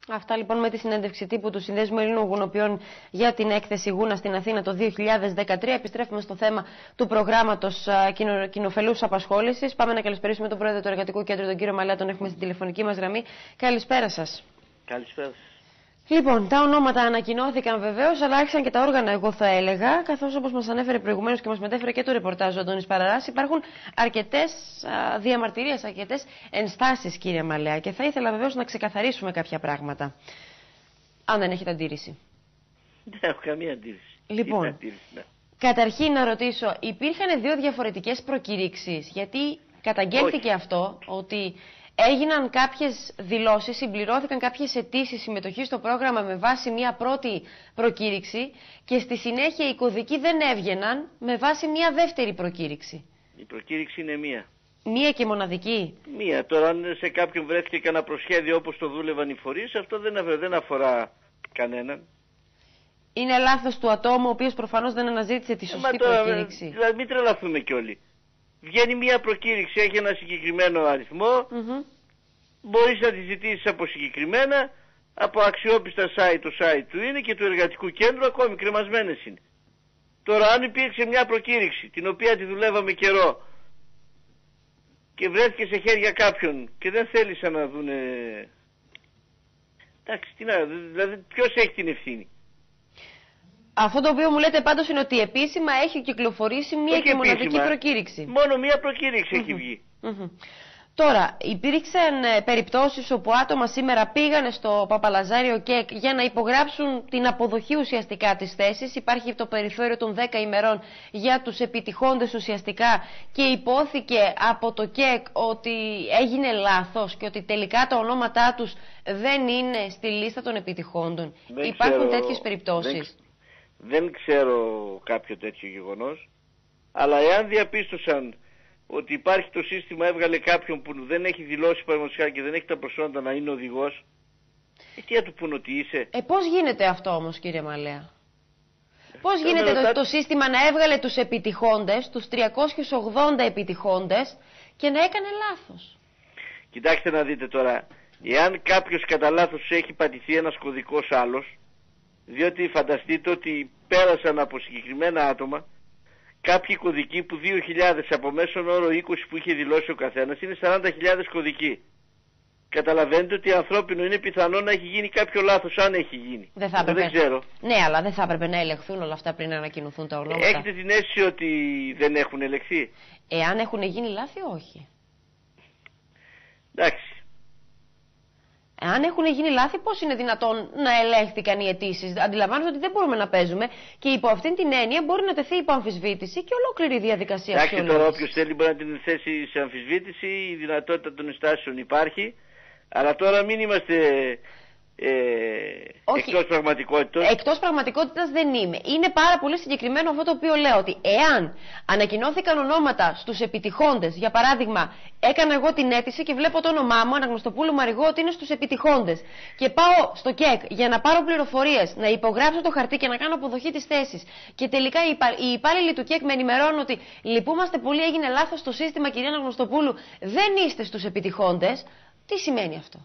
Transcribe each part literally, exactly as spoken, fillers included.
Αυτά λοιπόν με τη συνέντευξη τύπου του Συνδέσμου Ελλήνων Γουνοποιών για την έκθεση Γούνα στην Αθήνα το δύο χιλιάδες δεκατρία. Επιστρέφουμε στο θέμα του προγράμματος κοινοφελούς απασχόλησης. Πάμε να καλησπερίσουμε τον πρόεδρο του Εργατικού Κέντρου, τον κύριο Μαλέα, τον έχουμε στην τηλεφωνική μας γραμμή. Καλησπέρα σας. Καλησπέρα. Λοιπόν, τα ονόματα ανακοινώθηκαν βεβαίως, αλλά άρχισαν και τα όργανα, εγώ θα έλεγα, καθώς όπως μας ανέφερε προηγουμένως και μας μετέφερε και το ρεπορτάζ ο Αντώνης Παραράς, υπάρχουν αρκετές διαμαρτυρίες, αρκετές ενστάσεις, κύριε Μαλέα, και θα ήθελα βεβαίως να ξεκαθαρίσουμε κάποια πράγματα. Αν δεν έχετε αντίρρηση. Δεν έχω καμία αντίρρηση. Λοιπόν, αντίρρηση, ναι. Καταρχήν να ρωτήσω, υπήρχαν δύο διαφορετικές προκηρύξεις, γιατί καταγγέλθηκε Όχι. αυτό, ότι έγιναν κάποιες δηλώσεις, συμπληρώθηκαν κάποιες αιτήσεις συμμετοχής στο πρόγραμμα με βάση μια πρώτη προκήρυξη και στη συνέχεια οι κωδικοί δεν έβγαιναν με βάση μια δεύτερη προκήρυξη. Η προκήρυξη είναι μία. Μία και μοναδική. Μία. Τώρα αν σε κάποιον βρέθηκε κανένα προσχέδιο όπως το δούλευαν οι φορείς, αυτό δεν, δεν αφορά κανέναν. Είναι λάθος του ατόμου, ο οποίος προφανώς δεν αναζήτησε τη σωστή ε, τώρα, προκήρυξη. Δηλαδή μην τρελαθούμε κι όλοι. Βγαίνει μία προκήρυξη, έχει ένα συγκεκριμένο αριθμό, Mm-hmm. μπορείς να τη ζητήσεις από συγκεκριμένα, από αξιόπιστα site, το site του είναι και του εργατικού κέντρου, ακόμη κρεμασμένες είναι. Τώρα αν υπήρξε μια προκήρυξη, την οποία τη δουλεύαμε καιρό και βρέθηκε σε χέρια κάποιον και δεν θέλησαν να δούνε... Εντάξει, τι να, δηλαδή ποιος έχει την ευθύνη. Αυτό το οποίο μου λέτε πάντως είναι ότι επίσημα έχει κυκλοφορήσει μία Όχι και μοναδική επίσημα. προκήρυξη. Μόνο μία προκήρυξη Mm-hmm. έχει βγει. Mm-hmm. Τώρα, υπήρξαν ε, περιπτώσεις όπου άτομα σήμερα πήγανε στο Παπαλαζάριο ΚΕΚ για να υπογράψουν την αποδοχή ουσιαστικά της θέσης. Υπάρχει το περιθώριο των δέκα ημερών για τους επιτυχώντες ουσιαστικά και υπόθηκε από το ΚΕΚ ότι έγινε λάθος και ότι τελικά τα ονόματά τους δεν είναι στη λίστα των επιτυχώντων. Δεν Υπάρχουν ξέρω, τέτοιες περιπτώσεις. Δεν, δεν ξέρω κάποιο τέτοιο γεγονός, αλλά εάν διαπίστωσαν ότι υπάρχει το σύστημα, έβγαλε κάποιον που δεν έχει δηλώσει παραδείγματος και δεν έχει τα προσόντα να είναι οδηγός, ε, τι να του πούνε ότι είσαι. Ε, πώς γίνεται αυτό όμως, κύριε Μαλέα? Πώς το γίνεται ρωτά... το, το σύστημα να έβγαλε τους επιτυχώντες, τους τριακόσιους ογδόντα επιτυχώντες και να έκανε λάθος? Κοιτάξτε να δείτε τώρα, εάν κάποιος κατά λάθος έχει πατηθεί ένας κωδικός άλλος, διότι φανταστείτε ότι πέρασαν από συγκεκριμένα άτομα κάποιοι κωδικοί που δύο χιλιάδες από μέσον όρο είκοσι που είχε δηλώσει ο καθένας είναι σαράντα χιλιάδες κωδικοί. Καταλαβαίνετε ότι ανθρώπινο είναι πιθανό να έχει γίνει κάποιο λάθος, αν έχει γίνει. Δεν, θα έπρεπε... δεν ξέρω. Ναι, αλλά δεν θα έπρεπε να ελεγχθούν όλα αυτά πριν να ανακοινωθούν τα ονόματα. Έχετε την αίσθηση ότι δεν έχουν ελεγχθεί? Εάν έχουν γίνει λάθη, όχι. Εντάξει. Αν έχουν γίνει λάθη, πώς είναι δυνατόν να ελέγχθηκαν οι αιτήσεις? Αντιλαμβάνομαι ότι δεν μπορούμε να παίζουμε και υπό αυτήν την έννοια μπορεί να τεθεί υπό αμφισβήτηση και ολόκληρη η διαδικασία αξιολόγησης. Εντάξει, τώρα όποιος θέλει μπορεί να την θέσει σε αμφισβήτηση, η δυνατότητα των ενστάσεων υπάρχει, αλλά τώρα μην είμαστε ε, εκτός πραγματικότητας. Εκτός πραγματικότητας δεν είμαι. Είναι πάρα πολύ συγκεκριμένο αυτό το οποίο λέω, ότι εάν ανακοινώθηκαν ονόματα στους επιτυχώντες, για παράδειγμα, έκανα εγώ την αίτηση και βλέπω το όνομά μου, Αναγνωστοπούλου Μαριγώ, ότι είναι στους επιτυχώντες, και πάω στο ΚΕΚ για να πάρω πληροφορίες, να υπογράψω το χαρτί και να κάνω αποδοχή της θέσης, και τελικά οι υπάλληλοι του ΚΕΚ με ενημερώνουν ότι λυπούμαστε πολύ, έγινε λάθος στο σύστημα, κυρία Αναγνωστοπούλου, δεν είστε στους επιτυχώντες. Τι σημαίνει αυτό?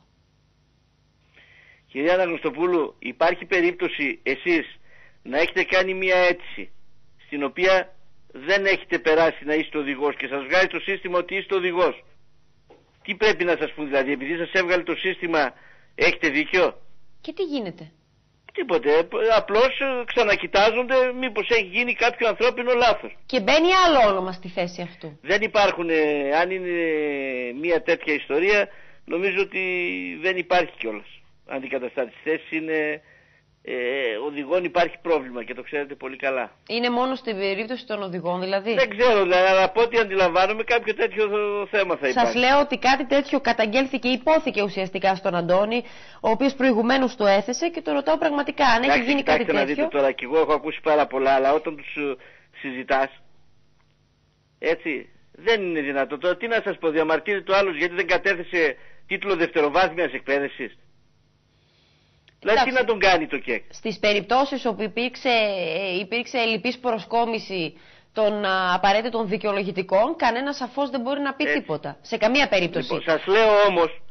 Κυρία Αναγνωστοπούλου, υπάρχει περίπτωση εσείς να έχετε κάνει μία αίτηση στην οποία δεν έχετε περάσει να είστε οδηγός και σας βγάζει το σύστημα ότι είστε οδηγός? Τι πρέπει να σας πούν, δηλαδή, επειδή σας έβγαλε το σύστημα έχετε δίκιο? Και τι γίνεται? Τίποτε, απλώς ξανακοιτάζονται μήπως έχει γίνει κάποιο ανθρώπινο λάθος. Και μπαίνει άλλο όνομα στη θέση αυτού. Δεν υπάρχουν, αν είναι μία τέτοια ιστορία, νομίζω ότι δεν υπάρχει κιόλας. Αντικαταστάτης θέσης είναι ε, οδηγών, υπάρχει πρόβλημα και το ξέρετε πολύ καλά. Είναι μόνο στην περίπτωση των οδηγών δηλαδή? Δεν ξέρω, δηλαδή, αλλά από ό,τι αντιλαμβάνομαι κάποιο τέτοιο θέμα θα υπάρχει. Σας λέω ότι κάτι τέτοιο καταγγέλθηκε, υπόθηκε ουσιαστικά στον Αντώνη, ο οποίος προηγουμένως το έθεσε, και το ρωτάω πραγματικά αν έχει γίνει κάτι τέτοιο. Να δείτε τώρα, και εγώ έχω ακούσει πάρα πολλά, αλλά όταν τους uh, συζητάς, έτσι, δεν είναι δυνατό. Τώρα τι να σας πω, διαμαρτύρεται ο άλλος γιατί δεν κατέθεσε τίτλο δευτεροβάθμιας εκπαίδευσης? Δηλαδή τι να τον κάνει το ΚΕΚ? Στις περιπτώσεις όπου υπήρξε, υπήρξε ελλειπής προσκόμιση των α, απαραίτητων δικαιολογητικών, κανένας σαφώς δεν μπορεί να πει Έτσι. τίποτα. Σε καμία περίπτωση. Λοιπόν, σας λέω όμως,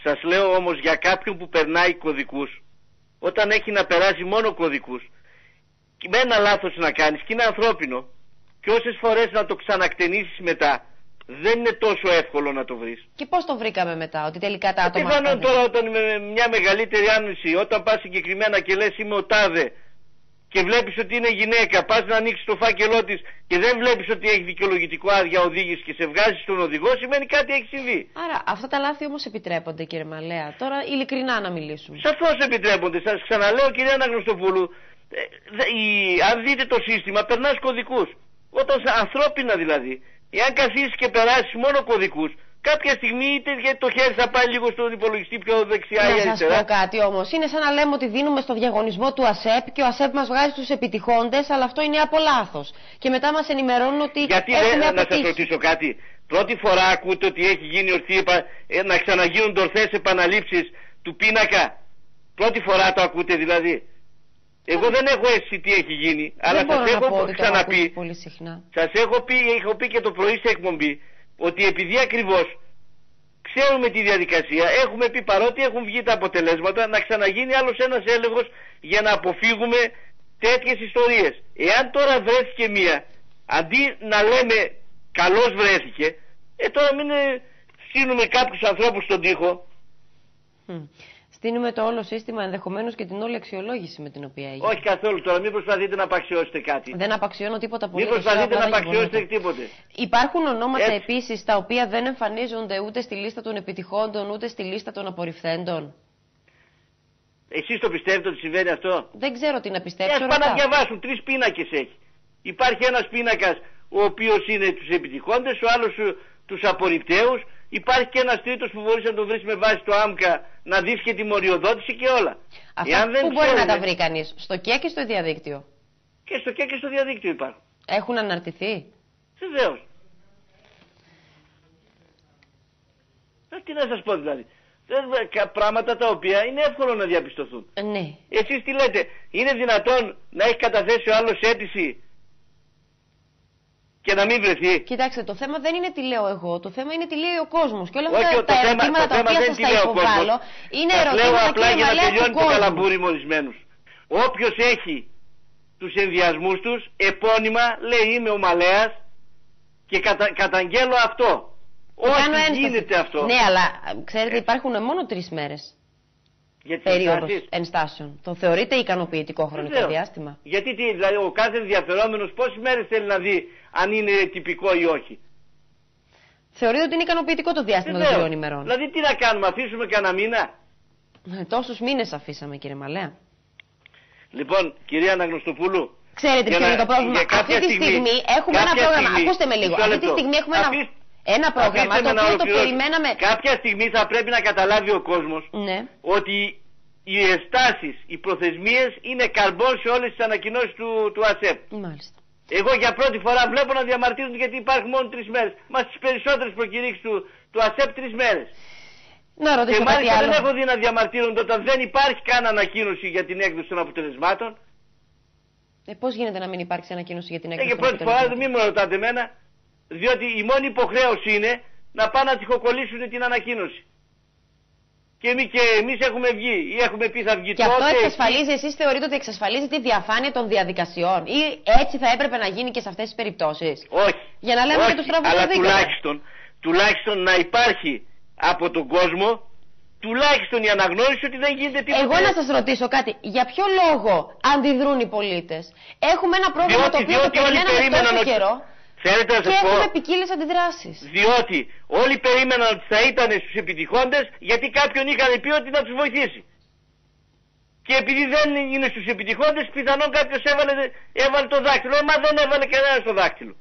Σας λέω όμως για κάποιον που περνάει κωδικούς, όταν έχει να περάσει μόνο κωδικούς, με ένα λάθος να κάνεις και είναι ανθρώπινο, και όσες φορές να το ξανακτενίσεις μετά, δεν είναι τόσο εύκολο να το βρεις. Και πώς το βρήκαμε μετά, ότι τελικά τα άτομα... Πιθανόν τώρα όταν με μια μεγαλύτερη άνοιση, όταν πας συγκεκριμένα και λες είμαι ο τάδε και βλέπεις ότι είναι γυναίκα, πας να ανοίξεις το φάκελό της και δεν βλέπεις ότι έχει δικαιολογητικό άδεια οδήγηση και σε βγάζει στον οδηγό, σημαίνει κάτι έχει συμβεί. Άρα αυτά τα λάθη όμως επιτρέπονται, κύριε Μαλέα. Τώρα ειλικρινά να μιλήσουμε. Σαφώς επιτρέπονται. Σας ξαναλέω, κυρία Αναγνωστοπούλου, ε, η, αν δείτε το σύστημα, περνάς κωδικούς. Όταν ανθρώπινα δηλαδή. Εάν καθίσεις και περάσεις μόνο κωδικούς, κάποια στιγμή είτε το χέρι θα πάει λίγο στον υπολογιστή πιο δεξιά ή αριστερά. Να σας πω κάτι όμως. Είναι σαν να λέμε ότι δίνουμε στο διαγωνισμό του ΑΣΕΠ και ο ΑΣΕΠ μας βγάζει τους επιτυχώντες, αλλά αυτό είναι από λάθος. Και μετά μας ενημερώνουν ότι. Γιατί έχουμε δεν, αποτύχει. να σας ρωτήσω κάτι. Πρώτη φορά ακούτε ότι έχει γίνει ορθή, ε, να ξαναγίνουν ορθές επαναλήψεις του πίνακα. Πρώτη φορά το ακούτε δηλαδή. Εγώ δεν έχω αίσθηση τι έχει γίνει, δεν αλλά σας έχω ξαναπεί. Πολύ σας έχω πει, έχω πει και το πρωί σε εκπομπή, ότι επειδή ακριβώς ξέρουμε τη διαδικασία, έχουμε πει παρότι έχουν βγει τα αποτελέσματα, να ξαναγίνει άλλος ένας έλεγχος για να αποφύγουμε τέτοιες ιστορίες. Εάν τώρα βρέθηκε μία, αντί να λέμε καλώς βρέθηκε, ε τώρα μην στείλουμε κάποιους ανθρώπους στον τοίχο. Mm. Στείνουμε το όλο σύστημα, ενδεχομένως και την όλη αξιολόγηση με την οποία έγινε. Όχι καθόλου τώρα, μην προσπαθείτε να απαξιώσετε κάτι. Δεν απαξιώνω τίποτα πολύ. Μην προσπαθείτε να απαξιώσετε τίποτε. Υπάρχουν ονόματα επίσης τα οποία δεν εμφανίζονται ούτε στη λίστα των επιτυχόντων ούτε στη λίστα των απορριφθέντων. Εσείς το πιστεύετε ότι συμβαίνει αυτό? Δεν ξέρω τι να πιστέψω. Ας πάνε να διαβάσουν, τρεις πίνακες έχει. Υπάρχει ένας πίνακας ο οποίος είναι τους επιτυχόντες, ο άλλος τους απορριπταίους. Υπάρχει και ένας τρίτος που μπορείς να το βρεις με βάση το άμκα, να δεις και τη μοριοδότηση και όλα. Αυτά Εάν δεν πού ξέρουμε... μπορεί να τα βρει κανείς? Στο ΚΕ και στο διαδίκτυο. Και στο ΚΕ και στο διαδίκτυο υπάρχουν. Έχουν αναρτηθεί. Βεβαίως. Τι να σας πω δηλαδή. Πράγματα τα οποία είναι εύκολο να διαπιστωθούν. Ναι. Εσείς τι λέτε, είναι δυνατόν να έχει καταθέσει ο άλλος αίτηση και να μην βρεθεί? Κοιτάξτε, το θέμα δεν είναι τι λέω εγώ, το θέμα είναι τι λέει ο κόσμος. Και όλα αυτά τα, τα ερωτήματα τα οποία σας τα υποβάλλω είναι ερωτήματα, λέω απλά για να τελειώνει το καλαμπούρι με ορισμένους. Όποιος έχει τους ενδιασμούς τους, επώνυμα λέει είμαι ο Μαλέας και κατα, καταγγέλλω αυτό. Όχι γίνεται αυτό. Ναι, αλλά ξέρετε υπάρχουν μόνο τρεις μέρες. Περίοδος ενστάσεων. Το θεωρείτε ικανοποιητικό χρονικό διάστημα? Γιατί τι, δηλαδή ο κάθε ενδιαφερόμενος πόσες μέρες θέλει να δει αν είναι τυπικό ή όχι? Θεωρείτε ότι είναι ικανοποιητικό το διάστημα των τριών ημερών? Δηλαδή τι να κάνουμε, αφήσουμε κανένα μήνα? Ε, τόσους μήνες αφήσαμε, κύριε Μαλέα. Λοιπόν, κυρία Αναγνωστοπούλου, ξέρετε ποιο είναι το πρόβλημα? Αυτή τη στιγμή, στιγμή έχουμε ένα πρόγραμμα. Στιγμή, ακούστε με λίγο. Αυτή τη στιγμή έχουμε ένα, αφή... ένα πρόγραμμα το οποίο το περιμέναμε. Κάποια στιγμή θα πρέπει να καταλάβει ο κόσμος, ναι, ότι οι εστάσεις, οι προθεσμίες είναι καρμπόν σε όλες τις ανακοινώσεις του, του ΑΣΕΠ. Μάλιστα. Εγώ για πρώτη φορά βλέπω να διαμαρτύρονται γιατί υπάρχουν μόνο τρεις μέρες. Μα στις περισσότερες προκηρύξεις του, του ΑΣΕΠ τρεις μέρες. Να ρωτήσω και μάλιστα κάτι δεν άλλο. έχω δει να διαμαρτύρονται όταν δεν υπάρχει καν ανακοίνωση για την έκδοση των αποτελεσμάτων. Ε, πώς γίνεται να μην υπάρξει ανακοίνωση για την έκδοση ε, των αποτελεσμάτων? Και πρώτη φορά μην μου ρωτάτε εμένα, διότι η μόνη υποχρέωση είναι να πάνε να τυχοκολλήσουν την ανακοίνωση. Και εμείς, και εμείς έχουμε βγει ή έχουμε πει θα βγει και τότε. Και αυτό εξασφαλίζει, εσείς θεωρείτε ότι εξασφαλίζει τη διαφάνεια των διαδικασιών? Ή έτσι θα έπρεπε να γίνει και σε αυτές τις περιπτώσεις? Όχι. Για να λέμε όχι, και τους τραβούς αλλά δίκαια. τουλάχιστον, τουλάχιστον να υπάρχει από τον κόσμο τουλάχιστον η αναγνώριση ότι δεν γίνεται τίποτα. Εγώ να σας ρωτήσω κάτι. Για ποιο λόγο αντιδρούν οι πολίτες? Έχουμε ένα πρόβλημα διότι, το οποίο το περιμέναμε τόσο ότι... καιρό. Θέλετε να και σας έχουμε πω, ποικίλες αντιδράσεις. Διότι όλοι περίμεναν ότι θα ήταν στους επιτυχώντες γιατί κάποιον είχαν πει ότι θα τους βοηθήσει. Και επειδή δεν είναι στους επιτυχώντες, πιθανόν κάποιος έβαλε, έβαλε το δάκτυλο. Ε, μα δεν έβαλε κανένας το δάκτυλο.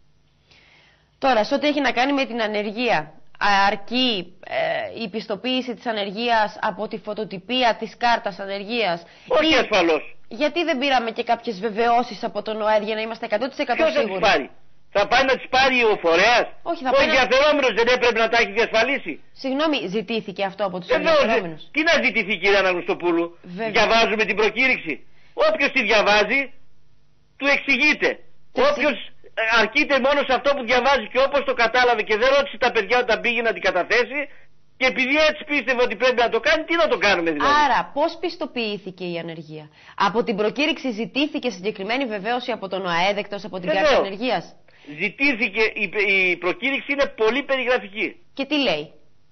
Τώρα, σε ό,τι έχει να κάνει με την ανεργία, αρκεί ε, η πιστοποίηση της ανεργίας από τη φωτοτυπία της κάρτας ανεργίας? Όχι ή... ασφαλώς. Γιατί δεν πήραμε και κάποιες βεβαιώσεις από τον ΟΑΕΔ για να είμαστε εκατό τοις εκατό σίγουροι? Ποιος θα τις πάρει? Θα πάει να τις πάρει ο φορέας? Όχι, θα ο ενδιαφερόμενος δεν έπρεπε να τα έχει διασφαλίσει? Συγγνώμη, ζητήθηκε αυτό από τους ενδιαφερόμενους? Τι να ζητηθεί, κύριε Αναγνωστοπούλου? Διαβάζουμε την προκήρυξη. Όποιος τη διαβάζει, του εξηγείται. Όποιος αρκείται μόνο σε αυτό που διαβάζει και όπως το κατάλαβε και δεν ρώτησε τα παιδιά όταν πήγε να την καταθέσει, Και επειδή έτσι πίστευε ότι πρέπει να το κάνει, τι να το κάνουμε δηλαδή. Άρα, πώς πιστοποιήθηκε η ανεργία? Από την προκήρυξη ζητήθηκε συγκεκριμένη βεβαίωση από τον ΟΑΕΔ εκτός από την κάρτα ανεργίας? Ζητήθηκε, η, η προκήρυξη είναι πολύ περιγραφική. Και τι λέει?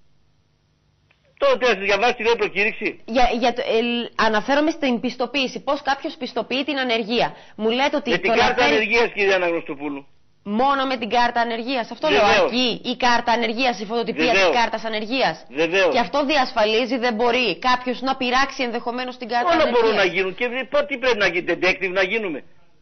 Τότε να διαβάσει τη λέει προκήρυξη. Για, για το, ε, αναφέρομαι στην πιστοποίηση. Πώς κάποιος πιστοποιεί την ανεργία? Μου λέτε ότι. Με την κάρτα φέρει... ανεργίας, κυρία Αναγνωστοπούλου. Μόνο με την κάρτα ανεργίας? Αυτό Βεβαίως. λέω. Αρκεί η κάρτα ανεργίας, η φωτοτυπία της κάρτας ανεργίας? Βεβαίως. Και αυτό διασφαλίζει, δεν μπορεί κάποιος να πειράξει ενδεχομένως την κάρτα Όλα ανεργίας? μπορούν να γίνουν. Και τι πρέπει να γίνει, detective να γίνουμε?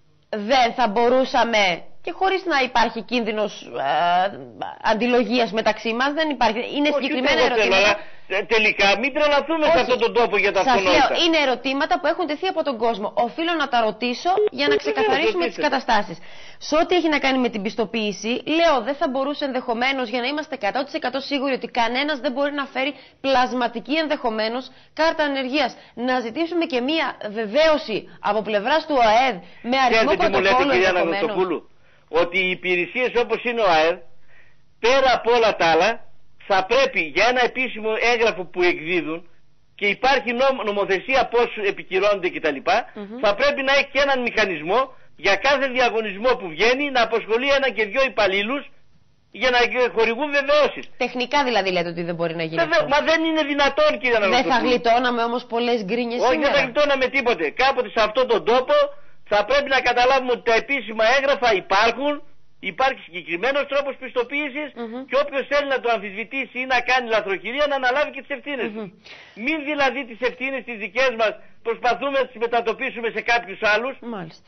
Δεν θα μπορούσαμε, και χωρίς να υπάρχει κίνδυνος ε, αντιλογίας μεταξύ μας, δεν υπάρχει. Είναι Όχι, συγκεκριμένα θέλω, ερωτήματα. αλλά, τελικά μην τρελαθούμε σε αυτόν τον τόπο για τα αυτονόητα. Σας λέω, είναι ερωτήματα που έχουν τεθεί από τον κόσμο. Οφείλω να τα ρωτήσω για να ξεκαθαρίσουμε τις καταστάσεις. Σε ό,τι έχει να κάνει με την πιστοποίηση, λέω, δεν θα μπορούσε ενδεχομένως, για να είμαστε εκατό τοις εκατό σίγουροι ότι κανένας δεν μπορεί να φέρει πλασματική ενδεχομένως κάρτα ανεργίας, να ζητήσουμε και μία βεβαίωση από πλευράς του ΟΑΕΔ με αριθμό πρωτοκόλλου ενδεχομένως? Ότι οι υπηρεσίες όπως είναι ο ΑΕΔ, πέρα από όλα τα άλλα, θα πρέπει για ένα επίσημο έγγραφο που εκδίδουν, και υπάρχει νομοθεσία πώς επικυρώνονται κτλ. Mm-hmm. Θα πρέπει να έχει και έναν μηχανισμό για κάθε διαγωνισμό που βγαίνει να απασχολεί ένα και δυο υπαλλήλους για να χορηγούν βεβαιώσεις. Τεχνικά δηλαδή λέτε ότι δεν μπορεί να γίνει? Βέβαια, μα δεν είναι δυνατόν, κύριε Αναγνωστοπούλου. Δεν θα γλιτώναμε όμως πολλές γκρίνιες σήμερα? Όχι, δεν θα γλιτώναμε τίποτε. Κάποτε σε αυτόν τον τόπο θα πρέπει να καταλάβουμε ότι τα επίσημα έγγραφα υπάρχουν. Υπάρχει συγκεκριμένος τρόπος πιστοποίησης mm-hmm. και όποιος θέλει να το αμφισβητήσει ή να κάνει λαθροχειρία να αναλάβει και τις ευθύνες. Mm-hmm. Μην δηλαδή τις ευθύνες τις δικές μας προσπαθούμε να τις μετατοπίσουμε σε κάποιους άλλους. Μάλιστα.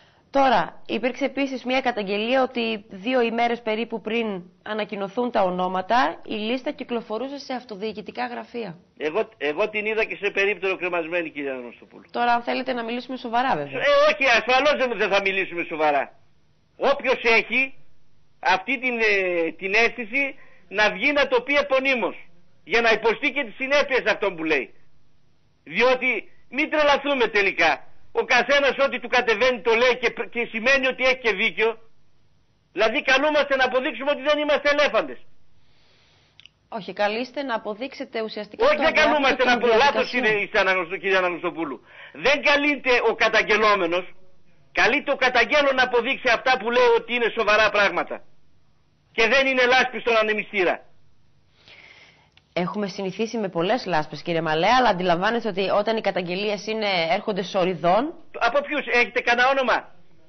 Τώρα, υπήρξε επίσης μια καταγγελία ότι δύο ημέρες περίπου πριν ανακοινωθούν τα ονόματα, η λίστα κυκλοφορούσε σε αυτοδιοικητικά γραφεία. Εγώ, εγώ την είδα και σε περίπτερο κρεμασμένη, κύριε Αναγνωστοπούλου. Τώρα, αν θέλετε να μιλήσουμε σοβαρά, βέβαια. Ε, όχι, ασφαλώς δεν θα μιλήσουμε σοβαρά. Όποιος έχει αυτή την, ε, την αίσθηση να βγει να το πει επωνύμως, για να υποστεί και τις συνέπειες αυτών που λέει. Διότι μην τρελαθούμε τελικά. Ο καθένας ό,τι του κατεβαίνει το λέει και, και σημαίνει ότι έχει και δίκιο. Δηλαδή καλούμαστε να αποδείξουμε ότι δεν είμαστε ελέφαντες. Όχι, καλείστε να αποδείξετε ουσιαστικά. Όχι, δεν καλούμαστε να αποδείξουμε. Λάθος είναι, κύριε Αναγνωστοπούλου. Δεν καλείται ο καταγγελόμενος. Καλείται ο καταγγέλων να αποδείξει αυτά που λέει ότι είναι σοβαρά πράγματα. Και δεν είναι λάσπη στον ανεμιστήρα. Έχουμε συνηθίσει με πολλές λάσπες, κύριε Μαλέα, αλλά αντιλαμβάνεστε ότι όταν οι καταγγελίες είναι, έρχονται σοριδών. Από ποιους έχετε κανένα όνομα?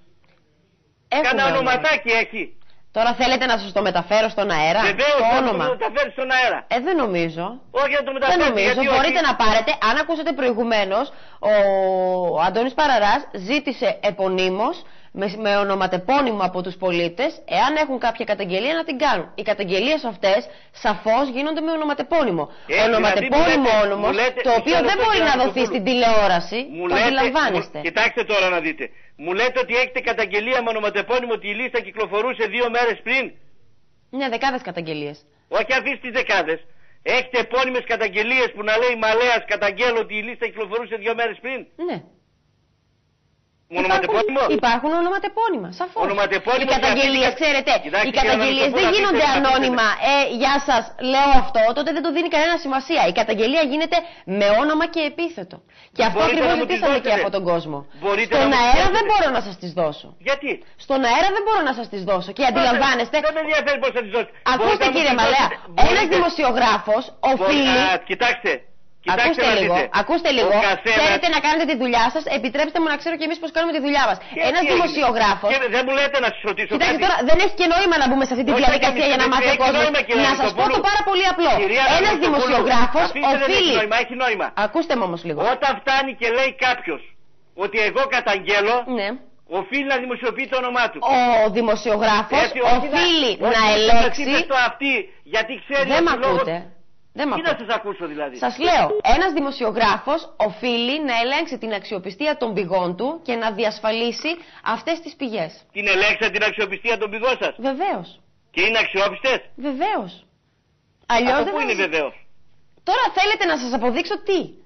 Κανένα ονοματάκι έχει? Τώρα θέλετε να σας το μεταφέρω στον αέρα? Βεβαίως, το να όνομα. το μεταφέρει στον αέρα. Ε, δεν νομίζω. Όχι, να το μεταφέρει. Δεν νομίζω. Γιατί μπορείτε όχι? να πάρετε. Αν ακούσατε προηγουμένως, ο Αντώνης Παραράς ζήτησε επωνύμως, με, με ονοματεπώνυμο από τους πολίτες, εάν έχουν κάποια καταγγελία να την κάνουν. Οι καταγγελίες αυτές σαφώς γίνονται με ονοματεπώνυμο. Ε, ονοματεπώνυμο δηλαδή, όμως, λέτε, το οποίο δεν μπορεί να δοθεί στην τηλεόραση, μου το λέτε, αντιλαμβάνεστε. Μου, κοιτάξτε τώρα να δείτε. Μου λέτε ότι έχετε καταγγελία με ονοματεπώνυμο ότι η λίστα κυκλοφορούσε δύο μέρες πριν. Ναι, δεκάδες καταγγελίες. Όχι, αφήστε τις δεκάδες. Έχετε επώνυμες καταγγελίες που να λέει Μαλέας καταγγέλλω ότι η λίστα κυκλοφορούσε δύο μέρες πριν. Ναι. Ονοματεπώνυμο. Υπάρχουν, υπάρχουν ονοματεπώνυμα, σαφώς. Ονοματεπώνυμο. Οι καταγγελίες, ξέρετε, κοιτάξτε, οι καταγγελίες δεν γίνονται ανώνυμα. Ε, γεια σας, λέω αυτό, τότε δεν το δίνει κανένα σημασία. Η καταγγελία γίνεται με όνομα και επίθετο. Και αυτό ακριβώς ζητήσαμε και από τον κόσμο. Μπορείτε Στον αέρα δεν μπορώ να σας τις δώσω. Γιατί? Στον αέρα δεν μπορώ να σας τις δώσω. Και αντιλαμβάνεστε. Δεν με ενδιαφέρει πώς θα τις δώσετε. Ακούστε, κύριε Μαλέα, ένας δημοσιογράφος οφείλει. Κοιτάξτε. Ακούστε λίγο, ακούστε λίγο. Καθένας... Θέλετε να κάνετε τη δουλειά σας, επιτρέψτε μου να ξέρω και εμείς πώς κάνουμε τη δουλειά μας. Ένας δημοσιογράφος. Και δεν μου λέτε να σας ρωτήσω. Κοιτάξτε κάτι. τώρα, δεν έχει και νόημα να μπούμε σε αυτή τη διαδικασία για να μάθει ο κόσμος. Να σας πω το πάρα πολύ απλό. Ένας δημοσιογράφος οφείλει. Νόημα, έχει νόημα. Ακούστε με όμως λίγο. Όταν φτάνει και λέει κάποιος ότι εγώ καταγγέλλω. Ναι. Οφείλει να δημοσιοποιεί το όνομά του. Ο δημοσιογράφος οφείλει να, να ελέγξει. Το αυτή, γιατί ξέρει δεν μ' ακούτε. Δεν Τι να σας ακούσω δηλαδή. Σας λέω, ένας δημοσιογράφος οφείλει να ελέγξει την αξιοπιστία των πηγών του και να διασφαλίσει αυτές τις πηγές. Την ελέγξατε την αξιοπιστία των πηγών σας? Βεβαίως. Και είναι αξιόπιστες? Βεβαίως. Αλλιώς Από δεν πού θα... είναι βεβαίως? Τώρα θέλετε να σας αποδείξω τι?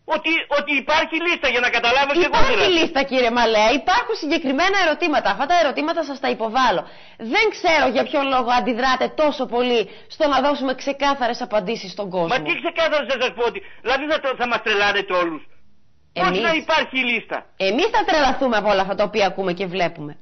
Ότι, ότι υπάρχει λίστα για να καταλάβω και εγώ. Υπάρχει λίστα, κύριε Μαλέα, υπάρχουν συγκεκριμένα ερωτήματα. Αυτά τα ερωτήματα σας τα υποβάλλω. Δεν ξέρω για ποιο λόγο αντιδράτε τόσο πολύ στο να δώσουμε ξεκάθαρες απαντήσεις στον κόσμο. Μα τι ξεκάθαρα θα σας πω, ότι δηλαδή θα, θα μας τρελάνετε όλους. Πώς να υπάρχει λίστα. Εμείς θα τρελαθούμε από όλα αυτά τα οποία ακούμε και βλέπουμε.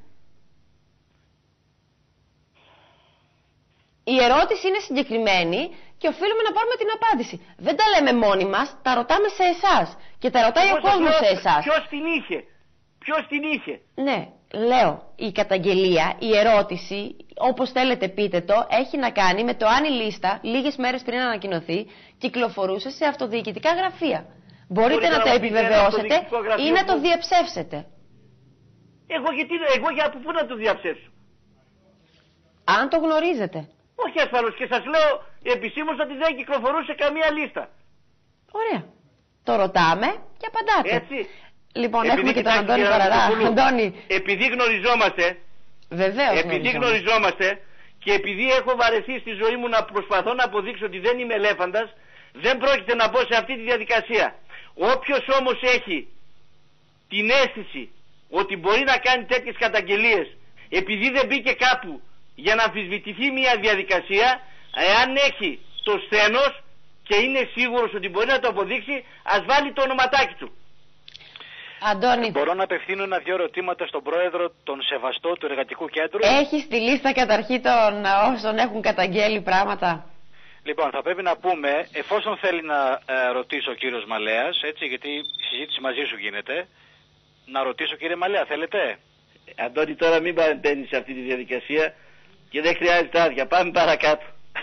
Η ερώτηση είναι συγκεκριμένη και οφείλουμε να πάρουμε την απάντηση. Δεν τα λέμε μόνοι μας, τα ρωτάμε σε εσάς. Και τα ρωτάει ο κόσμος σε εσάς. Ποιος την είχε. Ποιος την είχε. Ναι, λέω, η καταγγελία, η ερώτηση, όπως θέλετε πείτε το, έχει να κάνει με το αν η λίστα, λίγες μέρες πριν ανακοινωθεί, κυκλοφορούσε σε αυτοδιοικητικά γραφεία. Μπορείτε, Μπορείτε να, να το επιβεβαιώσετε ή να το διαψεύσετε. Εγώ, γιατί, εγώ για πού να το διαψεύσω. Αν το γνωρίζετε. Όχι ασφαλώς, και σας λέω επισήμως ότι δεν κυκλοφορούσε καμία λίστα. Ωραία. Το ρωτάμε και απαντάτε. Έτσι. Λοιπόν, επειδή έχουμε και τον Αντώνη Παραρά. Αντώνη. Επειδή γνωριζόμαστε. Βεβαίως. Επειδή γνωριζόμαστε και επειδή έχω βαρεθεί στη ζωή μου να προσπαθώ να αποδείξω ότι δεν είμαι ελέφαντας, δεν πρόκειται να μπω σε αυτή τη διαδικασία. Όποιος όμως έχει την αίσθηση ότι μπορεί να κάνει τέτοιες καταγγελίες επειδή δεν μπήκε κάπου για να αμφισβητηθεί μια διαδικασία, εάν έχει το σθένος και είναι σίγουρος ότι μπορεί να το αποδείξει, ας βάλει το ονοματάκι του. Αντώνη. Μπορώ να απευθύνω ένα-δυο ερωτήματα στον πρόεδρο, τον σεβαστό του Εργατικού Κέντρου. Έχει στη λίστα καταρχήν των όσων έχουν καταγγέλει πράγματα. Λοιπόν, θα πρέπει να πούμε, εφόσον θέλει να ε, ρωτήσω ο κύριος Μαλέας, έτσι, γιατί η συζήτηση μαζί σου γίνεται, να ρωτήσω κύριε Μαλέα, θέλετε. Αντώνη, τώρα μην παρεμβαίνεις σε αυτή τη διαδικασία και δεν χρειάζεται άδεια. Πάμε παρακάτω.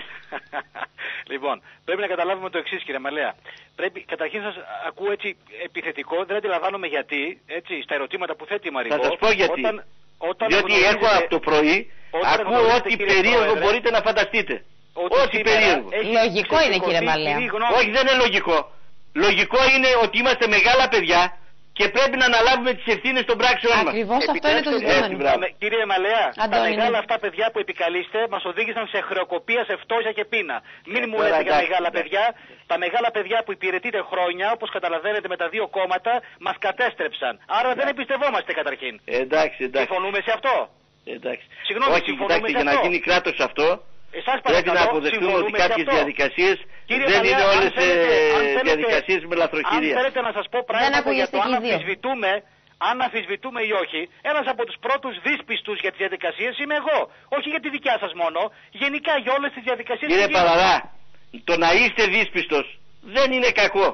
Λοιπόν, πρέπει να καταλάβουμε το εξής, κύριε Μαλέα. Πρέπει, καταρχήν σας ακούω έτσι επιθετικό, δεν αντιλαμβάνομαι γιατί, έτσι, στα ερωτήματα που θέτει η Μαρικό. Θα σας πω γιατί. Όταν, όταν Διότι έχω από το πρωί, ακούω ό,τι περίεργο πρόεδρε, μπορείτε να φανταστείτε. Ό,τι περίεργο. Λογικό είναι, κύριε Μαλέα. Όχι, δεν είναι λογικό. Λογικό είναι ότι είμαστε μεγάλα παιδιά και πρέπει να αναλάβουμε τις ευθύνες των πράξεων μας. Ακριβώς αυτό είναι το ζητούμενο. Κύριε Μαλέα, Αντώνη, τα μεγάλα ναι. αυτά παιδιά που επικαλείστε μας οδήγησαν σε χρεοκοπία, σε φτώχεια και πείνα. Μην μου λέτε για μεγάλα παιδιά. Τα μεγάλα παιδιά που υπηρετείτε χρόνια, όπως καταλαβαίνετε με τα δύο κόμματα, μας κατέστρεψαν. Άρα δεν εμπιστευόμαστε καταρχήν. Εντάξει, εντάξει. Συμφωνούμε σε αυτό. Εντάξει. Συγγνώμη, όχι, κοιτάξτε, για να γίνει κράτος αυτό, εσάς πρέπει να αποδεχτούμε ότι κάποιες διαδικασίες Κύριε δεν Μαλέα, είναι όλες θέλετε, ε, διαδικασίες με λαθροχειρία. Αν θέλετε να σας πω πράγματα για το αν αμφισβητούμε, αν αμφισβητούμε ή όχι, ένας από τους πρώτους δύσπιστους για τις διαδικασίες είμαι εγώ. Όχι για τη δικιά σας μόνο, γενικά για όλες τις διαδικασίες. Κύριε Παραρά, το να είστε δύσπιστος δεν είναι κακό.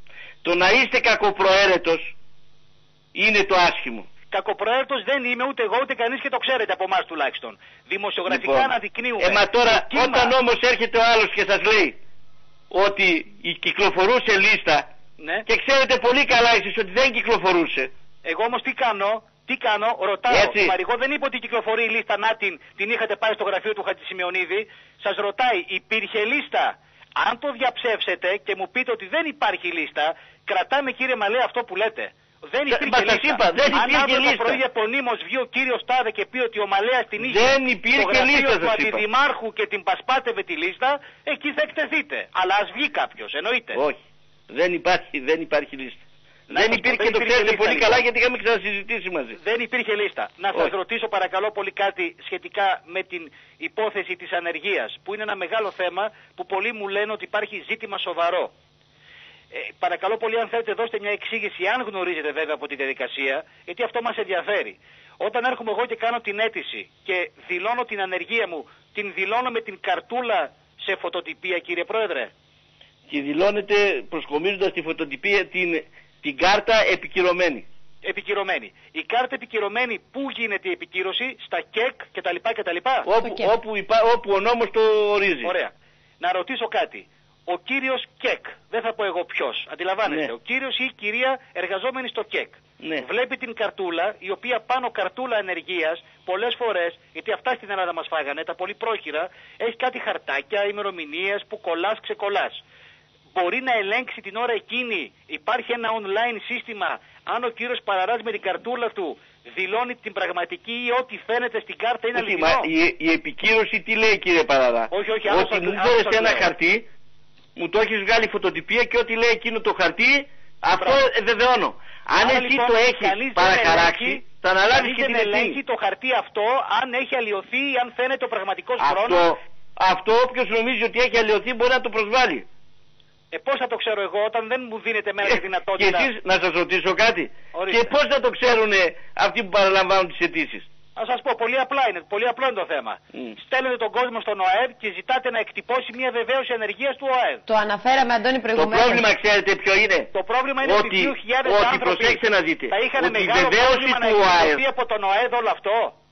Το να είστε κακοπροαίρετος είναι το άσχημο. Κακοπροαίρετος δεν είμαι ούτε εγώ ούτε κανείς και το ξέρετε από εμάς τουλάχιστον. Δημοσιογραφικά λοιπόν, αναδεικνύουμε. Ε, μα τώρα κύμα... όταν όμως έρχεται ο άλλος και σας λέει ότι κυκλοφορούσε λίστα, ναι, και ξέρετε πολύ καλά εσείς ότι δεν κυκλοφορούσε. Εγώ όμως τι κάνω, τι κάνω, ρωτάω. Η Μαρικό δεν είπε ότι κυκλοφορεί η λίστα, να την, την είχατε πάει στο γραφείο του Χατζησημεωνίδη. Σας ρωτάει, υπήρχε λίστα. Αν το διαψεύσετε και μου πείτε ότι δεν υπάρχει λίστα, κρατάμε κύριε Μαλέα αυτό που λέτε. Δεν υπήρχε Μα, λίστα. είπα, δεν αν υπήρχε λίστα. το πρωί επωνύμως βγει ο κύριος Τάδε και πει ότι ο Μαλέας την είχε δεν υπήρχε στο λίστα, γραφείο του αντιδημάρχου και την πασπάτευε τη λίστα, εκεί θα εκτεθείτε. Αλλά ας βγει κάποιος, εννοείται. Όχι, δεν υπάρχει, δεν υπάρχει λίστα. Να δεν υπήρχε και το ξέρετε πολύ λίστα, καλά γιατί είχαμε ξανασυζητήσει μαζί. Δεν υπήρχε λίστα. Να σας ρωτήσω παρακαλώ πολύ κάτι σχετικά με την υπόθεση της ανεργίας, που είναι ένα μεγάλο θέμα που πολλοί μου λένε ότι υπάρχει ζήτημα σοβαρό. Ε, παρακαλώ πολύ, αν θέλετε, δώστε μια εξήγηση, αν γνωρίζετε βέβαια από τη διαδικασία, γιατί αυτό μας ενδιαφέρει. Όταν έρχομαι εγώ και κάνω την αίτηση και δηλώνω την ανεργία μου, την δηλώνω με την καρτούλα σε φωτοτυπία, κύριε Πρόεδρε. Και δηλώνετε προσκομίζοντας τη φωτοτυπία την, την κάρτα επικυρωμένη. Επικυρωμένη. Η κάρτα επικυρωμένη, πού γίνεται η επικύρωση, στα ΚΕΚ κτλ. κτλ. Όπου, όπου, υπά, όπου ο νόμος το ορίζει. Ωραία. Να ρωτήσω κάτι. Ο κύριος ΚΕΚ, δεν θα πω εγώ ποιος, αντιλαμβάνεστε, ναι. Ο κύριος ή η κυρία εργαζόμενοι στο ΚΕΚ, ναι. Βλέπει την καρτούλα, η οποία πάνω καρτούλα ενεργείας, πολλές φορές, γιατί αυτά στην Ελλάδα μας φάγανε, τα πολύ πρόχειρα, έχει κάτι χαρτάκια, ημερομηνίες που κολλάς, ξεκολλάς. Μπορεί να ελέγξει την ώρα εκείνη, υπάρχει ένα online σύστημα, αν ο κύριος Παραράς με την καρτούλα του δηλώνει την πραγματική ή ό,τι φαίνεται στην κάρτα είναι αληθινό. Η, η επικύρωση τι λέει κύριε Παραρά? Όχι, όχι, ότι μου δώσεις ένα χαρτί, μου το έχεις βγάλει φωτοτυπία και ό,τι λέει εκείνο το χαρτί Αυτό βεβαιώνω. Αν Άρα, εσύ λοιπόν, το έχεις παραχαράξει, θα αναλάβεις και την ευθύνη. Ελέγχει το χαρτί αυτό αν έχει αλλοιωθεί ή αν φαίνεται ο πραγματικός αυτό, χρόνος. Αυτό όποιος νομίζει ότι έχει αλλοιωθεί μπορεί να το προσβάλλει. Ε, πώς θα το ξέρω εγώ όταν δεν μου δίνετε μένα τη δυνατότητα. Και εσείς να σας ρωτήσω κάτι. Ορίστε. Και πώς θα το ξέρουν αυτοί που παραλαμβάνουν τις αιτήσεις. Να σας πω, πολύ απλά είναι, πολύ απλό είναι το θέμα. Mm. Στέλνετε τον κόσμο στον ΟΑΕΔ και ζητάτε να εκτυπώσει μια βεβαίωση ανεργίας του ΟΑΕΔ. Το αναφέραμε, Αντώνη, προηγουμένως. Το πρόβλημα ξέρετε ποιο είναι. Το πρόβλημα είναι ότι, ότι δύο χιλιάδες ότι άνθρωποι προσέξτε να δείτε, θα είχαν ότι μεγάλο πρόβλημα να εκτυπωθεί από τον ΟΑΕΔ όλο αυτό.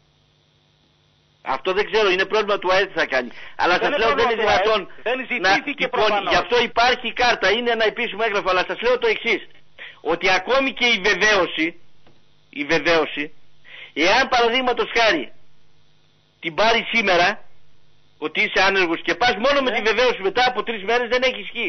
Αυτό δεν ξέρω, είναι πρόβλημα του ΟΑΕΔ τι θα κάνει. Αλλά σας λέω δεν είναι δυνατόν να τυπώνει. Γι' αυτό υπάρχει κάρτα, είναι ένα επίσημο έγγραφο. Αλλά σας λέω το εξής. Ότι ακόμη και η βεβαίωση, η βεβαίωση, εάν παραδείγματος χάρη την πάρει σήμερα, ότι είσαι άνεργος και πας μόνο με τη βεβαίωση μετά από τρεις μέρες, δεν έχει ισχύ.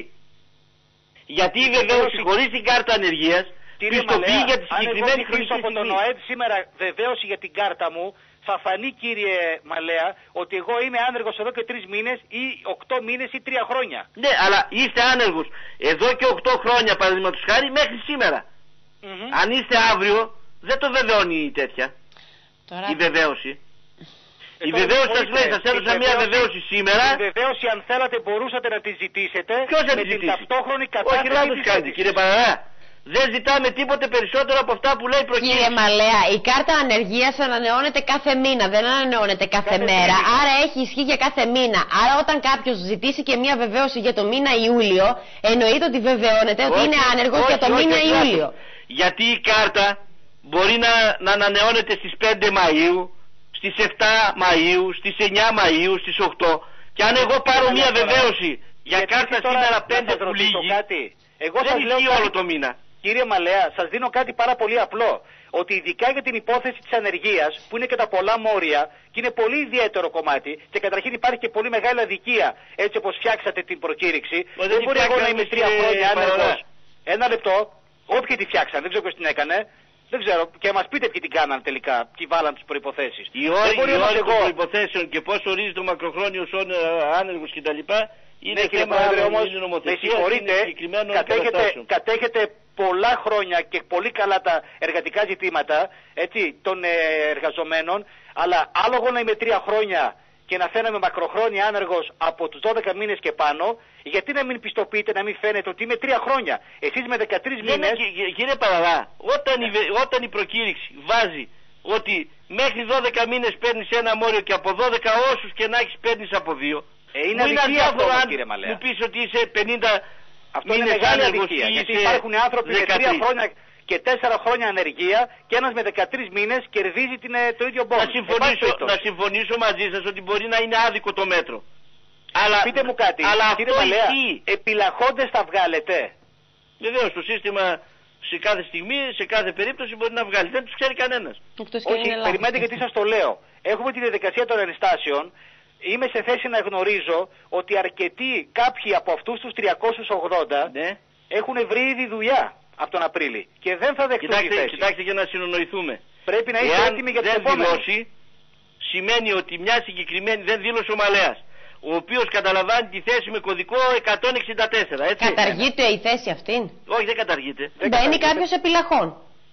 Γιατί η βεβαίωση χωρίς την κάρτα ανεργίας πιστοποιεί για τη συγκεκριμένη χρονική στιγμή. Από τον ΟΑΕΔ σήμερα βεβαίωση για την κάρτα μου, θα φανεί, κύριε Μαλέα, ότι εγώ είμαι άνεργος εδώ και τρεις μήνες ή οκτώ μήνες ή τρία χρόνια. Ναι, αλλά είστε άνεργος εδώ και οκτώ χρόνια παραδείγματος χάρη μέχρι σήμερα. Mm-hmm. Αν είστε αύριο, δεν το βεβαιώνει η τέτοια. Τώρα... Η βεβαίωση. Ε, η βεβαίωση σας λέει, σας έδωσα μια βεβαίωση σήμερα. Η βεβαίωση, αν θέλατε, μπορούσατε να τη ζητήσετε. Ποιος θα με τη την ζητήσει? ταυτόχρονη κατάσταση. Όχι, λάθος κάνετε, κύριε Παραδά. Δεν ζητάμε τίποτε περισσότερο από αυτά που λέει η προκήρυξη. Κύριε Μαλέα, η κάρτα ανεργίας ανανεώνεται κάθε μήνα, δεν ανανεώνεται κάθε, κάθε μέρα. Μήνα. Άρα έχει ισχύ για κάθε μήνα. Άρα όταν κάποιος ζητήσει και μια βεβαίωση για το μήνα Ιούλιο, εννοείται ότι βεβαιώνεται ότι είναι άνεργος για το όχι, μήνα όχι, Ιούλιο. Γιατί η κάρτα μπορεί να, να ανανεώνεται στις πέντε Μαΐου, στις επτά Μαΐου, στις εννιά Μαΐου, στις οκτώ. Και αν εγώ πάρω μια βεβαίωση για κάρτα σήμερα πέντε που λύγει, εγώ δεν ισχύει όλο το μήνα. Κύριε Μαλέα, σας δίνω κάτι πάρα πολύ απλό. Ότι ειδικά για την υπόθεση της ανεργίας, που είναι και τα πολλά μόρια, και είναι πολύ ιδιαίτερο κομμάτι, και καταρχήν υπάρχει και πολύ μεγάλη αδικία, έτσι όπως φτιάξατε την προκήρυξη. Μα δεν μπορεί εγώ να είμαι τρία χρόνια άνεργος. Ένα λεπτό, όποιοι τη φτιάξαν, δεν ξέρω ποιος την έκανε. Δεν ξέρω, και μας πείτε ποιοι την κάναν τελικά, ποιοι βάλαν τις προϋποθέσεις. Οι όροι των προϋποθέσεων και πώς ορίζει το μακροχρόνιος άνεργος κτλ. Είναι ναι, κύριε Πρόεδρε, όμως, με συγχωρείτε, κατέχετε, κατέχετε πολλά χρόνια και πολύ καλά τα εργατικά ζητήματα, έτσι, των ε, εργαζομένων, αλλά άλογο να είμαι τρία χρόνια και να φαίνομαι μακροχρόνια άνεργος από τους δώδεκα μήνες και πάνω, γιατί να μην πιστοποιείτε, να μην φαίνεται ότι είμαι τρία χρόνια. Εσείς με δεκατρείς μήνες... Ναι, κύριε Παραδά, όταν η, όταν η προκήρυξη βάζει ότι μέχρι δώδεκα μήνες παίρνεις ένα μόριο και από δώδεκα όσους και να έχεις παίρνεις από δύο, ε, είναι αδικία αυτό, κύριε Μαλέα. Μου πεις ότι είσαι πενήντα αυτό είναι μεγάλη αδικία, γιατί υπάρχουν άνθρωποι με τρία χρόνια και τέσσερα χρόνια ανεργία και ένας με δεκατρείς μήνες κερδίζει την, το ίδιο μπόνους. Να συμφωνήσω, να συμφωνήσω μαζί σας ότι μπορεί να είναι άδικο το μέτρο. Αλλά, πείτε μου κάτι, αλλά κύριε αυτό Μαλέα, ισχύει. Επιλαχόντες θα βγάλετε. Βεβαίως, το σύστημα σε κάθε στιγμή, σε κάθε περίπτωση μπορεί να βγάλει. Δεν τους ξέρει κανένας. Όχι, περιμένετε γιατί σας το λέω. Έχουμε τη διαδικασία των ενστάσεων. Είμαι σε θέση να γνωρίζω ότι αρκετοί, κάποιοι από αυτούς τους τριακόσιους ογδόντα ναι. έχουν βρει ήδη δουλειά από τον Απρίλη και δεν θα δεχτούν κοιτάξτε, τη θέση. Κοιτάξτε για να συνονοηθούμε. Πρέπει να είστε έτοιμοι για την επόμενη. Εάν δεν δηλώσει, σημαίνει ότι μια συγκεκριμένη δεν δήλωσε ο Μαλέας, ο οποίος καταλαμβάνει τη θέση με κωδικό εκατόν εξήντα τέσσερα. Έτσι. Καταργείται η θέση αυτή? Όχι, δεν καταργείται. Μπαίνει κάποιος επιλαχών.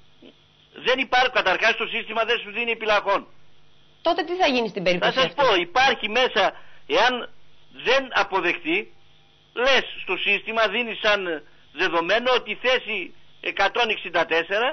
Δεν υπάρχει, καταρχάς το σύστημα δεν σου δίνει επιλαχών. Τότε τι θα γίνει στην περίπτωση αυτή? Θα σας πω, υπάρχει μέσα, εάν δεν αποδεχτεί, λες στο σύστημα, δίνει σαν δεδομένο ότι η θέση εκατόν εξήντα τέσσερα,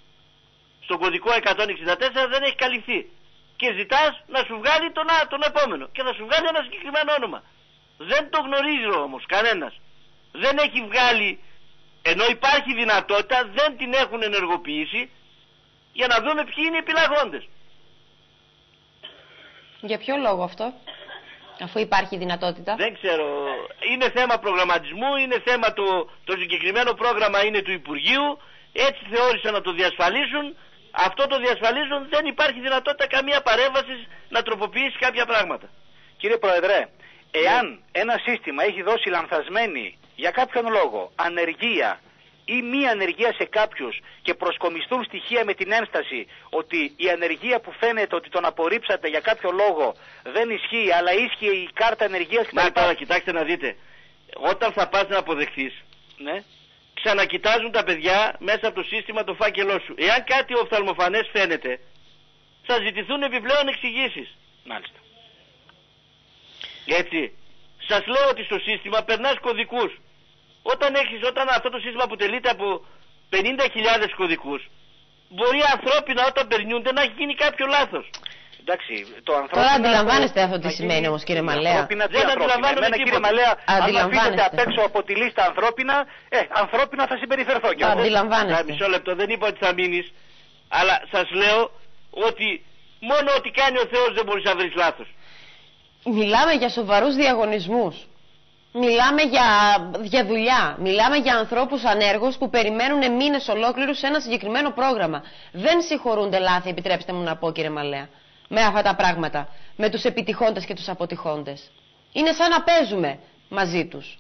στον κωδικό εκατόν εξήντα τέσσερα δεν έχει καλυφθεί. Και ζητάς να σου βγάλει τον, τον επόμενο και θα σου βγάλει ένα συγκεκριμένο όνομα. Δεν το γνωρίζει όμως κανένας. Δεν έχει βγάλει, ενώ υπάρχει δυνατότητα, δεν την έχουν ενεργοποιήσει για να δούμε ποιοι είναι οι επιλαγόντες. Για ποιο λόγο αυτό, αφού υπάρχει δυνατότητα? Δεν ξέρω. Είναι θέμα προγραμματισμού, είναι θέμα το, το συγκεκριμένο πρόγραμμα είναι του Υπουργείου. Έτσι θεώρησαν να το διασφαλίσουν. Αυτό το διασφαλίζουν, δεν υπάρχει δυνατότητα καμία παρέμβαση να τροποποιήσει κάποια πράγματα. Κύριε Πρόεδρε, εάν yeah. ένα σύστημα έχει δώσει λανθασμένη για κάποιον λόγο ανεργία ή μη ανεργία σε κάποιους και προσκομιστούν στοιχεία με την ένσταση ότι η ανεργία που φαίνεται ότι τον απορρίψατε για κάποιο λόγο δεν ισχύει, αλλά ίσχυε η κάρτα ανεργίας κτλ. Μα τώρα κοιτάξτε να δείτε, όταν θα πας να αποδεχθείς, ναι. ξανακοιτάζουν τα παιδιά μέσα από το σύστημα το φάκελό σου. Εάν κάτι οφθαλμοφανές φαίνεται, θα ζητηθούν επιπλέον εξηγήσεις. Μάλιστα. Έτσι. Σας λέω ότι στο σύστημα περνάς κωδικούς. Όταν έχεις, όταν αυτό το σύστημα αποτελείται από πενήντα χιλιάδες κωδικούς, μπορεί ανθρώπινα όταν περνιούνται να έχει γίνει κάποιο λάθος. Εντάξει, το Τώρα αντιλαμβάνεστε αυτό τι σημαίνει όμως, κύριε Μαλέα. Δεν αντιλαμβάνομαι τίποτα. Κύριε Μαλέα, αν αφήσετε απ' έξω από τη λίστα ανθρώπινα, ε, ανθρώπινα θα συμπεριφερθώ κι εγώ. Αντιλαμβάνεστε. Μισό λεπτό, δεν είπα ότι θα μείνεις, αλλά σας λέω ότι μόνο ό,τι κάνει ο Θεός δεν μπορείς να βρεις λάθος. Μιλάμε για σοβαρούς διαγωνισμούς. Μιλάμε για, για δουλειά. Μιλάμε για ανθρώπους ανέργους που περιμένουν μήνες ολόκληρους σε ένα συγκεκριμένο πρόγραμμα. Δεν συγχωρούνται λάθη, επιτρέψτε μου να πω, κύριε Μαλέα, με αυτά τα πράγματα. Με τους επιτυχώντες και τους αποτυχώντες. Είναι σαν να παίζουμε μαζί τους.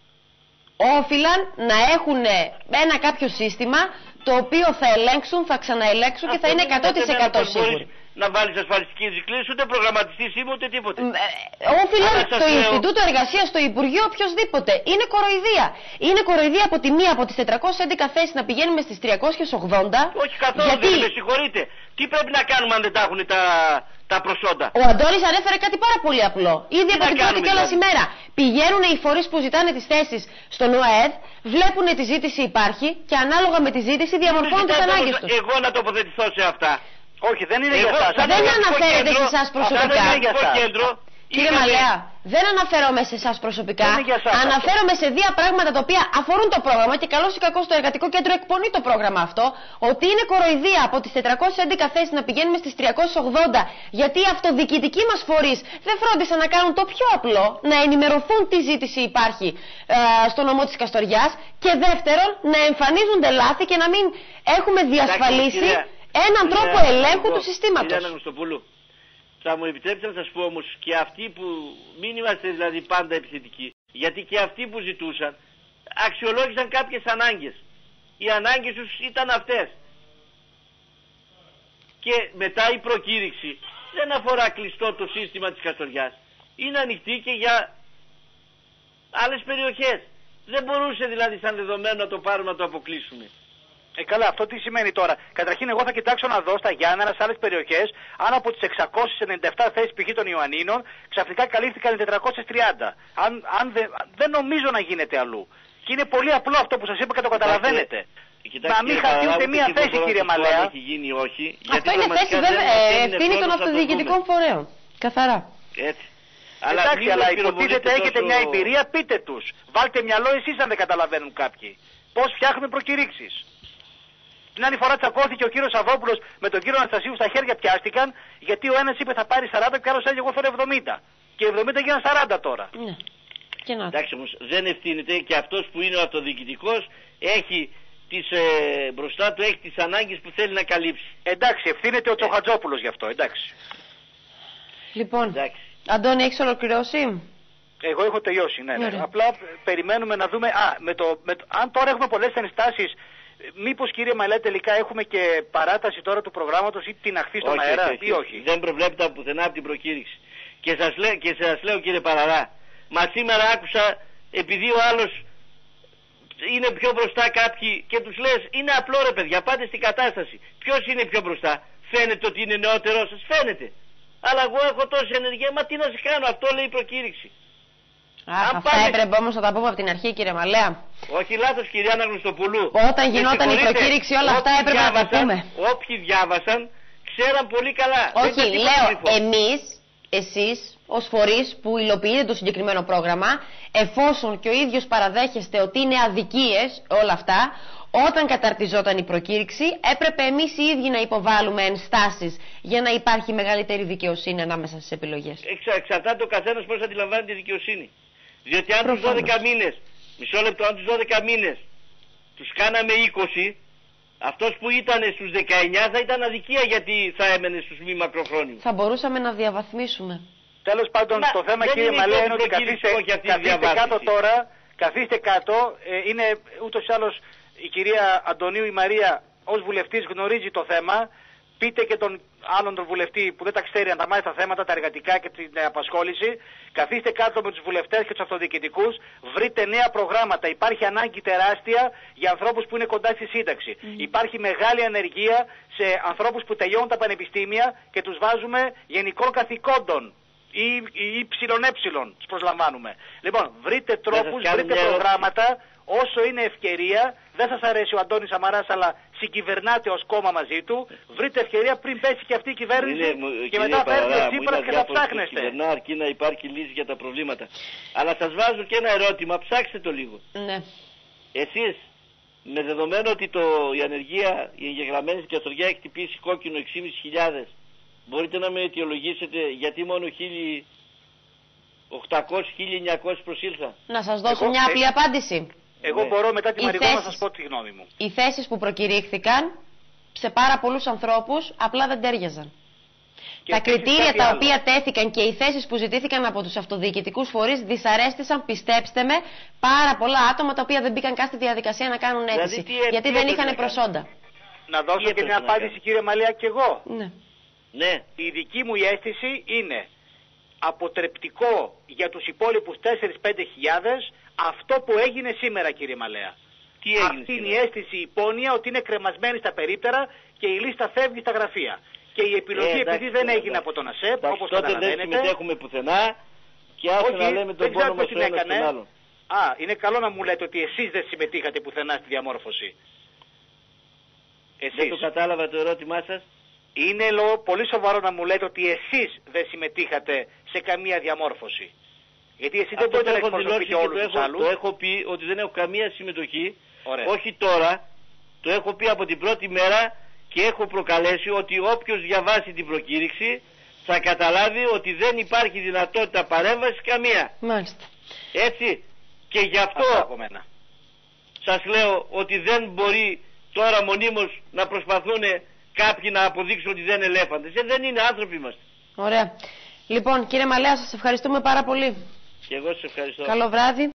Όφυλαν να έχουν ένα κάποιο σύστημα το οποίο θα ελέγξουν, θα ξαναελέγξουν και θα είναι εκατό τοις εκατό σίγουροι. Να βάλεις ασφαλιστική δικλείδωση, ούτε προγραμματιστής είμαι ούτε τίποτε. Ε, όφυλαν στο λέω... Ινστιτούτο Εργασίας, στο Υπουργείο, οποιοδήποτε. Είναι κοροϊδία. Είναι κοροϊδία από τη μία από τις τετρακόσιες έντεκα θέσεις να πηγαίνουμε στις τριακόσιες ογδόντα. Όχι καθόλου, γιατί... δεν με συγχωρείτε. Τι πρέπει να κάνουμε αν δεν τα έχουν τα, τα προσόντα. Ο Αντώνης ανέφερε κάτι πάρα πολύ απλό. Ήδη από την πρώτη κιόλας ημέρα. Πηγαίνουν οι φορείς που ζητάνε τις θέσεις στον ΟΑΕΔ, βλέπουν τη ζήτηση υπάρχει και ανάλογα με τη ζήτηση διαμορφώνουν τις ανάγκες τους. Εγώ να τοποθετηθώ σε αυτά. Όχι, δεν είναι εγώ, για εσάς. Δεν αναφέρεται σε εσάς προσωπικά. Κέντρο, κύριε Μαλέα, δεν αναφέρομαι σε εσάς προσωπικά. Αναφέρομαι σε δύο πράγματα τα οποία αφορούν το πρόγραμμα και καλώς ή κακώς το Εργατικό Κέντρο εκπονεί το πρόγραμμα αυτό. Ότι είναι κοροϊδία από τις τετρακόσιες έντεκα θέσεις να πηγαίνουμε στις τριακόσιες ογδόντα, γιατί οι αυτοδιοικητικοί μας φορείς δεν φρόντισαν να κάνουν το πιο απλό, να ενημερωθούν τι ζήτηση υπάρχει ε, στο νομό της Καστοριάς. Και δεύτερον, να εμφανίζονται λάθη και να μην έχουμε διασφαλίσει έναν τρόπο ελέγχου του συστήματος. Κυρία Αναγνωστοπούλου, θα μου επιτρέψετε να σας πω όμως και αυτοί που μην είμαστε δηλαδή πάντα επιθετικοί, γιατί και αυτοί που ζητούσαν αξιολόγησαν κάποιες ανάγκες. Οι ανάγκες τους ήταν αυτές. Και μετά η προκήρυξη δεν αφορά κλειστό το σύστημα της Καστοριάς. Είναι ανοιχτή και για άλλες περιοχές. Δεν μπορούσε δηλαδή σαν δεδομένο να το πάρουμε να το αποκλείσουμε. Ε, καλά, αυτό τι σημαίνει τώρα. Καταρχήν, εγώ θα κοιτάξω να δω στα Γιάννενα, σε άλλες περιοχές, αν από τις εξακόσιες ενενήντα επτά θέσεις π.χ. των Ιωαννίνων ξαφνικά καλύφθηκαν οι τετρακόσιες τριάντα. Αν, αν δε, δεν νομίζω να γίνεται αλλού. Και είναι πολύ απλό αυτό που σας είπα και το καταλαβαίνετε. Κοιτάξτε, να μην χαθεί ούτε μία θέση, κύριε Μαλέα. Έχει γίνει, όχι, αυτό είναι θέση βέβαια ευθύνη των αυτοδιοικητικών φορέων. Καθαρά. Έτσι. Αλλά εντάξει, αλλά υποτίθεται έχετε τόσο... μια εμπειρία, πείτε τους. Βάλτε μυαλό εσείς αν δεν καταλαβαίνουν κάποιοι. Πώς φτιάχνουμε προκηρύξεις. Την άλλη φορά τσακώθηκε ο κύριος Σαββόπουλος με τον κύριο Αναστασίου, στα χέρια πιάστηκαν, γιατί ο ένας είπε θα πάρει σαράντα και ο άλλος έλεγε εγώ θέλω εβδομήντα. Και εβδομήντα γίναν σαράντα τώρα. Ναι. Και να... Εντάξει όμως δεν ευθύνεται και αυτός που είναι ο αυτοδιοικητικός έχει τις, ε, μπροστά του έχει τις ανάγκες που θέλει να καλύψει. Εντάξει, ευθύνεται ο Τσοχατζόπουλος γι' αυτό, εντάξει. Λοιπόν, εντάξει. Αντώνη, έχεις ολοκληρώσει? Εγώ έχω τελειώσει, ναι, ναι. Απλά περιμένουμε να δούμε, α, με το, με το, αν τώρα έχουμε πολλές ενστάσεις, μήπως κύριε Μαλέ τελικά έχουμε και παράταση τώρα του προγράμματος ή την αχθή στον αέρα όχι, ή όχι. Δεν προβλέπεται πουθενά από την προκήρυξη. Και σας, λέ, και σας λέω κύριε Παραρά, μα σήμερα άκουσα επειδή ο άλλος είναι πιο μπροστά κάποιοι και τους λες είναι απλό ρε παιδιά, πάτε στην κατάσταση. Ποιος είναι πιο μπροστά? Φαίνεται ότι είναι νεότερος σας, φαίνεται. Αλλά εγώ έχω τόση ενεργεία, μα τι να σας κάνω, αυτό λέει η προκήρυξη. Α, αυτά πάμε... έπρεπε όμως να τα πούμε από την αρχή κύριε Μαλέα. Όχι λάθος κυρία Αναγνωστοπούλου. Όταν γινόταν η προκήρυξη όλα αυτά έπρεπε να τα πούμε. Όποιοι διάβασαν ξέραν πολύ καλά. Όχι, λέω εμείς, εσείς ως φορείς που υλοποιείτε το συγκεκριμένο πρόγραμμα, εφόσον και ο ίδιος παραδέχεστε ότι είναι αδικίες όλα αυτά, όταν καταρτιζόταν η προκήρυξη έπρεπε εμείς οι ίδιοι να υποβάλουμε ενστάσεις για να υπάρχει μεγαλύτερη δικαιοσύνη ανάμεσα στις επιλογές. Εξα, εξαρτάται ο καθένας πώς αντιλαμβάνει τη δικαιοσύνη. Διότι αν τους δώδεκα μήνες, μισό λεπτό, αν τους δώδεκα μήνες τους κάναμε είκοσι, αυτός που ήταν στους δεκαεννιά θα ήταν αδικία γιατί θα έμενε στους μη μακροχρόνιους. Θα μπορούσαμε να διαβαθμίσουμε. Τέλος πάντων, Μα, το θέμα κύριε Μαλέ είναι ότι καθίστε, καθίστε κάτω τώρα, καθίστε κάτω, ε, είναι ούτως ή άλλως η κυρία Αντωνίου η Μαρία ως βουλευτής γνωρίζει το θέμα. πείτε και τον άλλον τον βουλευτή που δεν τα ξέρει να τα μάθει τα θέματα, τα εργατικά και την απασχόληση. Καθίστε κάτω με τους βουλευτές και τους αυτοδιοικητικούς, βρείτε νέα προγράμματα. Υπάρχει ανάγκη τεράστια για ανθρώπους που είναι κοντά στη σύνταξη. Mm. Υπάρχει μεγάλη ανεργία σε ανθρώπους που τελειώνουν τα πανεπιστήμια και τους βάζουμε γενικών καθηκόντων. Ή, ή, ή ψιλονέψιλον τους προσλαμβάνουμε. Λοιπόν, βρείτε τρόπους, βρείτε προγράμματα, όσο είναι ευκαιρία. Δεν σας αρέσει ο Αντώνης Σαμαράς, αλλά συγκυβερνάτε ως κόμμα μαζί του. Βρείτε ευκαιρία πριν πέσει και αυτή η κυβέρνηση είναι, και μετά φέρνει ο Τσίπρας και θα ψάχνεστε. Κυβερνά αρκεί να υπάρχει λύση για τα προβλήματα. Αλλά σας βάζω και ένα ερώτημα, ψάξτε το λίγο. Ναι. Εσείς, με δεδομένο ότι το, η ανεργία, η εγγεγραμμένη στην Καστοριά έχει χτυπήσει κόκκινο έξι χιλιάδες πεντακόσιους, μπορείτε να με αιτιολογήσετε γιατί μόνο χίλια οκτακόσιοι με χίλια εννιακόσιοι προσήλθαν? Να σας δώσω εγώ, μια απλή ε, απάντηση. Εγώ ναι. μπορώ μετά τη Μαριγό να σας πω τη γνώμη μου. Οι θέσεις που προκηρύχθηκαν σε πάρα πολλούς ανθρώπους απλά δεν τέριαζαν. Και τα κριτήρια τα άλλο. οποία τέθηκαν και οι θέσεις που ζητήθηκαν από τους αυτοδιοικητικούς φορείς δυσαρέστησαν, πιστέψτε με, πάρα πολλά άτομα τα οποία δεν μπήκαν καν στη διαδικασία να κάνουν αίτηση. Δηλαδή, γιατί δεν είχαν προσόντα. Να δώσω και μια απάντηση, κύριε Μαλία, και εγώ. Ναι. Ναι. Η δική μου η αίσθηση είναι αποτρεπτικό για τους υπόλοιπους τέσσερις με πέντε χιλιάδες αυτό που έγινε σήμερα, κύριε Μαλέα. Τι έγινε Αυτή σήμερα? είναι η αίσθηση υπόνοια ότι είναι κρεμασμένη στα περίπτερα και η λίστα φεύγει στα γραφεία. Και η επιλογή, ε, εντάξει, επειδή δεν έγινε εντάξει. από τον ΑΣΕΠ, όπως καταλαβαίνετε. Τότε δεν συμμετέχουμε πουθενά και άσε να λέμε τον πόνο μας ο ένας τον άλλον. Α, είναι καλό να μου λέτε ότι εσείς δεν συμμετείχατε πουθενά στη διαμόρφωση. Εσείς. Δεν το κατάλαβα το ερώτημά σας. Είναι λο, πολύ σοβαρό να μου λέτε ότι εσείς δεν συμμετείχατε σε καμία διαμόρφωση. Γιατί εσείς δεν μπορείτε να εκπροσωπείτε όλους τους άλλους. Το έχω πει ότι δεν έχω καμία συμμετοχή. Ωραία. Όχι τώρα. Το έχω πει από την πρώτη μέρα και έχω προκαλέσει ότι όποιος διαβάσει την προκήρυξη θα καταλάβει ότι δεν υπάρχει δυνατότητα παρέμβασης καμία. Μάλιστα. Έτσι. Και γι' αυτό σας λέω ότι δεν μπορεί τώρα μονίμως να προσπαθούν κάποιοι να αποδείξουν ότι δεν είναι ελέφαντες. Ε, δεν είναι, άνθρωποι είμαστε. Ωραία. Λοιπόν, κύριε Μαλέα, σας ευχαριστούμε πάρα πολύ. Και εγώ σας ευχαριστώ. Καλό βράδυ.